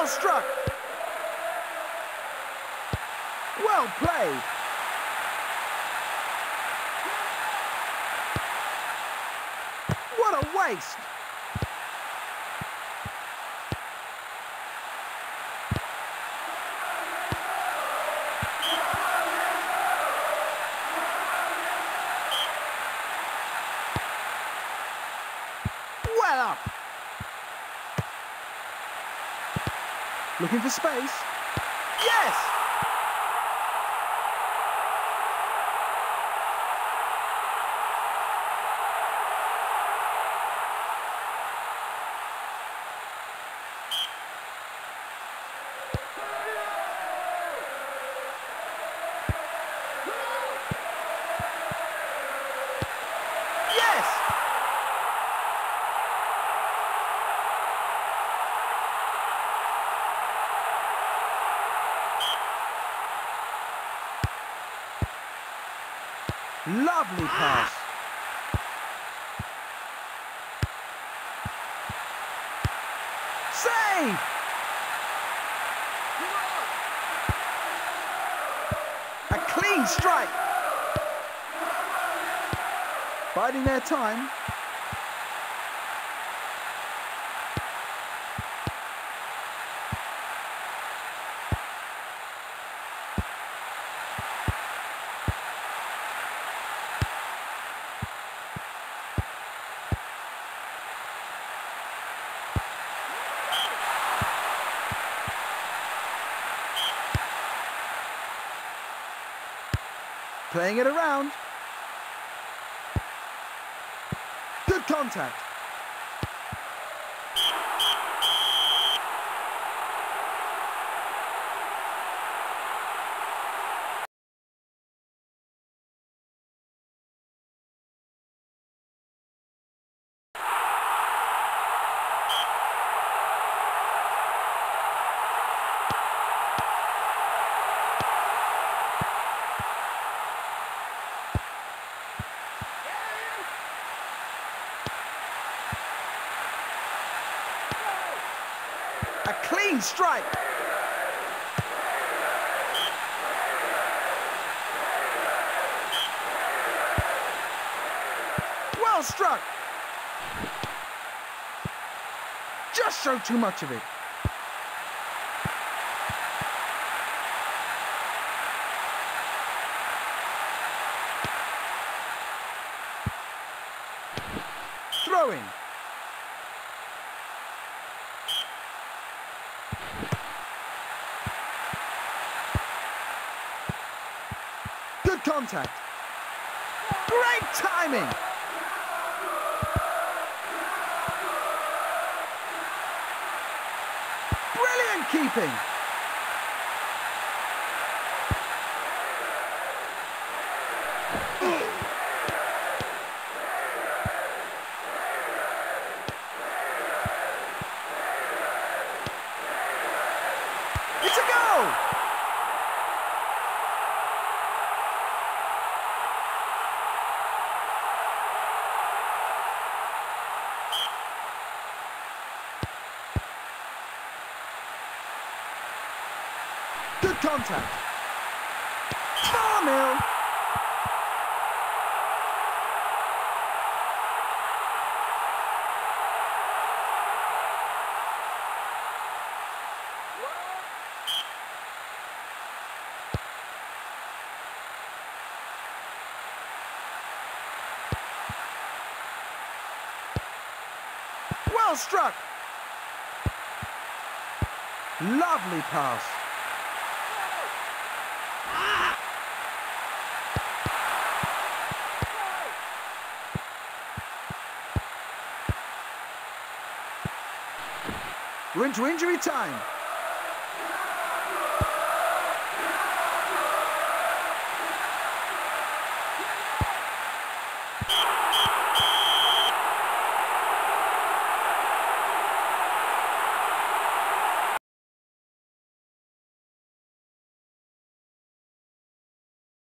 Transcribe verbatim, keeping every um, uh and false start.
struck. Well played. What a waste. Well up. Looking for space. Yes! Yes! Lovely pass. Save! A clean strike. Biding their time. Playing it around. Good contact. A clean strike. Well struck. Just show too much of it. Throw in. Good contact. Great timing. Brilliant keeping. It's a goal. Good contact. four nil. Well struck. Lovely pass. We're into injury time.